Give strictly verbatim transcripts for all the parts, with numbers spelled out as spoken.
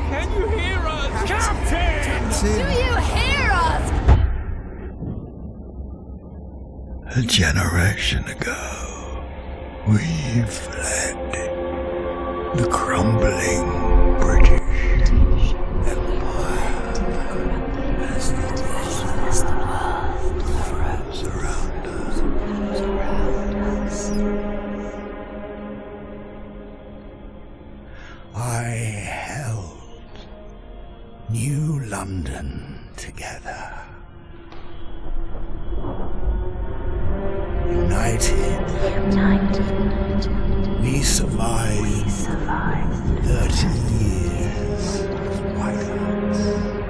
Can you hear us? Captain! Do you hear us? A generation ago, we fled the crumbling British Empire as the world surround us. I held New London together. United, United, we survived, we survived thirty years of whiteouts.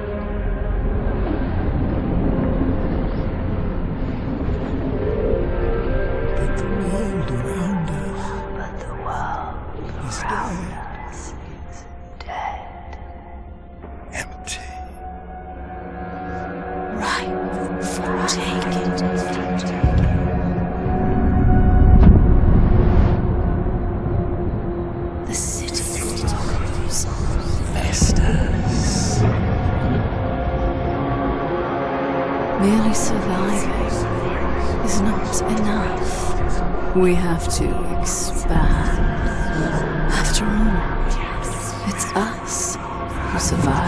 But the world around us but the world is around dead, us is dead. empty. Right for taking. The city grows, Festers. Merely surviving is not enough. We have to expand. After all, it's us who survive.